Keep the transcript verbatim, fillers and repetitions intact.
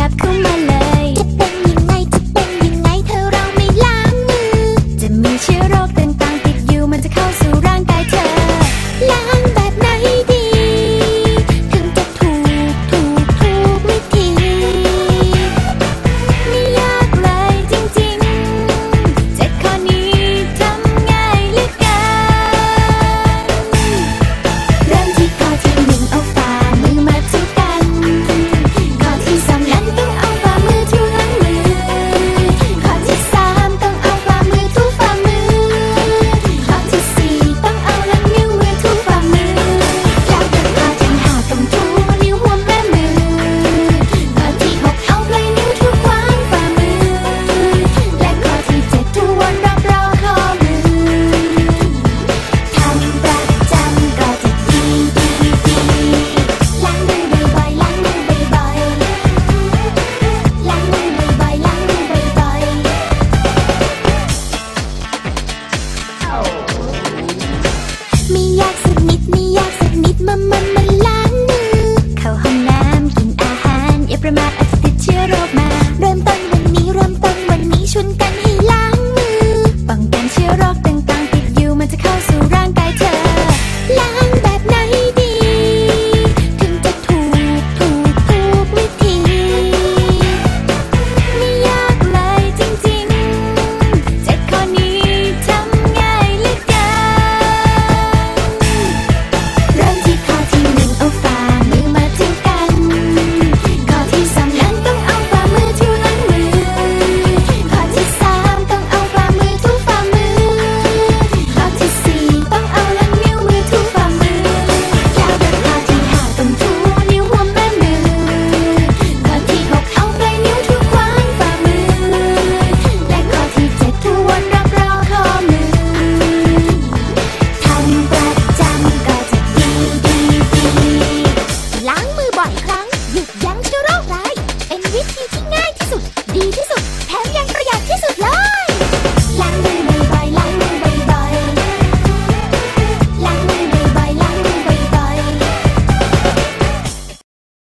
บเข้ามาเลยจะเป็นยังไงจะเป็นยังไงถ้าเราไม่ล้างมือจะมีเชื้อโรคต่างๆติดอยู่มันจะเข้าสู่ร่างกายเธอล้างแบบไหนดีถึงจะถูกถูกถูกวิธีไม่ยากเลยจริงๆเจ็ดข้อนี้ทำง่ายเหลือเกินเริ่มที่ข้อที่หนึ่งเอาฝ่ามือมาถูกันข้อที่สองนั้นต้องเอาฝ่ามือถูหลังมือข้อที่สามต้องเอาฝ่ามือถูฝ่ามือข้อที่สี่ต้องเอาหลังนิ้วมือถูฝ่ามือแล้วก็ข้อที่ห้าต้องถูนิ้วหัวแม่มือข้อที่หกเอาปลายนิ้วถูขวางฝ่ามือและข้อที่เจ็ดถูวนรอบๆข้อมือทำประจำก็จะดีดีดีล้างมือบ่อยๆล้างมือบ่อยๆล้างมือบ่อยๆล้างมือบ่อยๆไม่ยากสักนิดไม่ยากสักนิดมามันมาล้างมือเข้าห้องน้ำกินอาหารอย่าประมาทอาจจะติดเชื้อโรคมาเริ่มต้นวันนี้เริ่มต้นวันนี้ชวนกันให้ล้างมือป้องกันเชื้อโรคต่างๆติดอยู่มันจะเข้าสู่ร่างกายเธอล้างแบบไหนดีถึงจะถูกถูกถูกวิธีไม่ยากเลยจริงๆเจ็ดข้อนี้ทำง่ายเหลือเกินเริ่มที่ข้อที่หนึ่งเอาฝ่ามือมาถูกันข้อที่สองนั้นต้องเอาฝ่ามือถูหลังมือข้อที่สามต้องเอาฝ่ามือถูฝ่ามือข้อที่สี่ต้องเอาหลังนิ้วมือถูฝ่ามือแล้วก็ข้อที่ห้าต้องถูนิ้วหัวแม่มือข้อที่หกเอาปลายนิ้วถูขวางฝ่ามือและข้อที่เจ็ดถูวนรอบๆข้อมือทำประจำก็จะดีดีดีล้างมือบ่อยครั้งหยุดยั้งเชื้อโรคร้ายเป็นวิธีที่